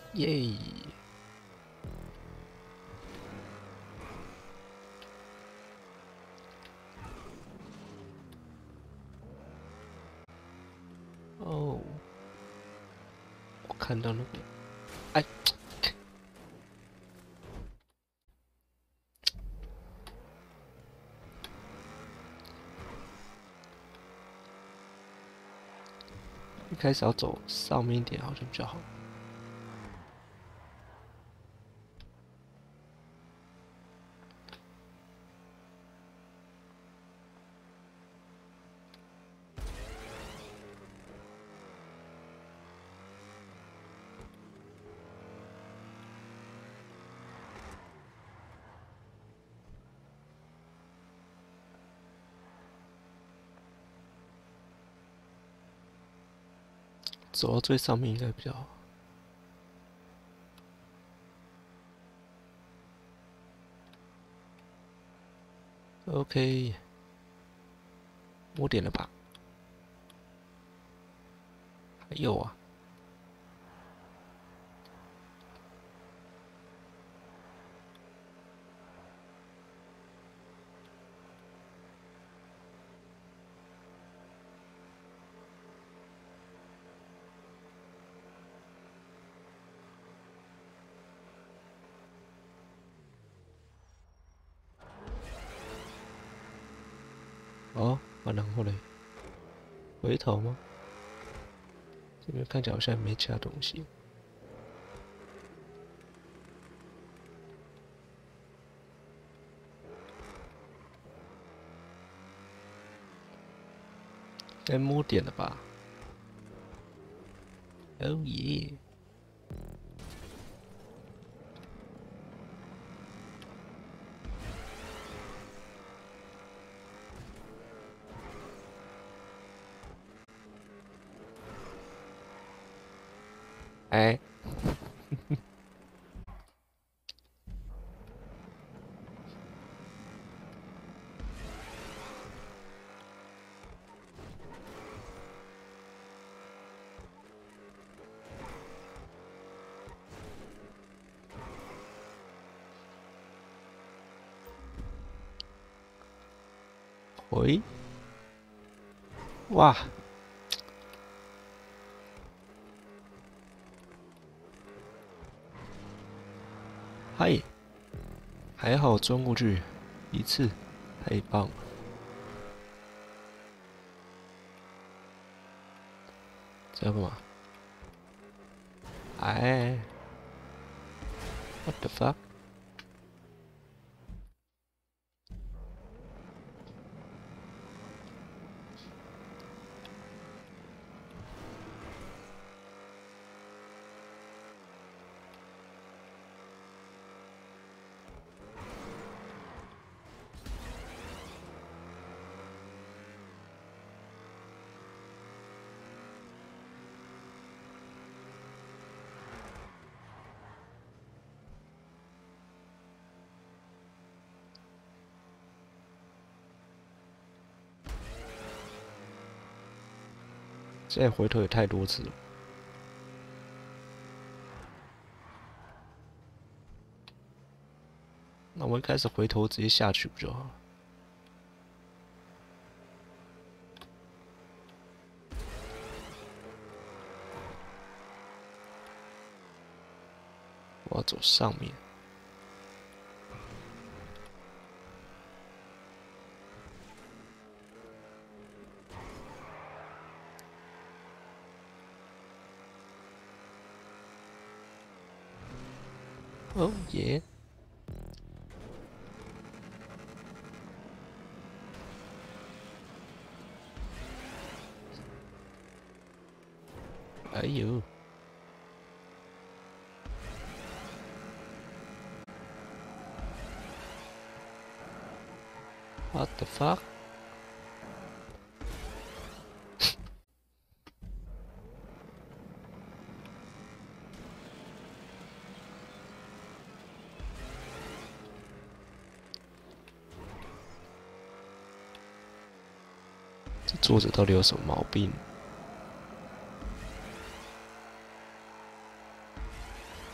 耶！哦，我看到那个，哎，一开始要走上面一点好像比较好。走到最上面应该比较好。OK，摸点了吧？还有啊，哦，啊，然后嘞，回头吗？这边看起来好像没其他东西。该摸点了吧？哦耶！哎，喂，哇，嗨，还好钻过去一次，太棒了！这要干嘛？哎，what the fuck？现在回头也太多次了。那我一开始回头直接下去不就好了？我要走上面。哦耶！哎呦，what the fuck？这作者到底有什么毛病？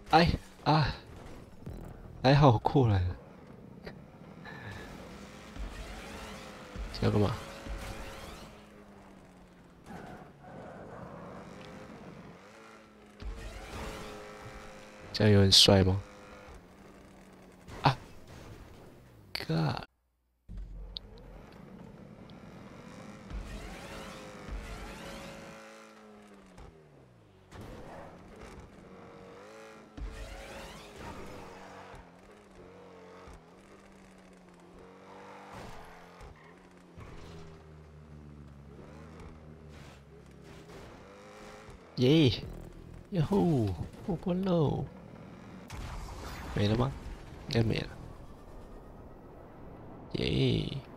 哎啊，还好我过来了。要干嘛？这样有很帅吗？啊，God，耶，哟吼，过关喽！没了吗？应该没了。耶。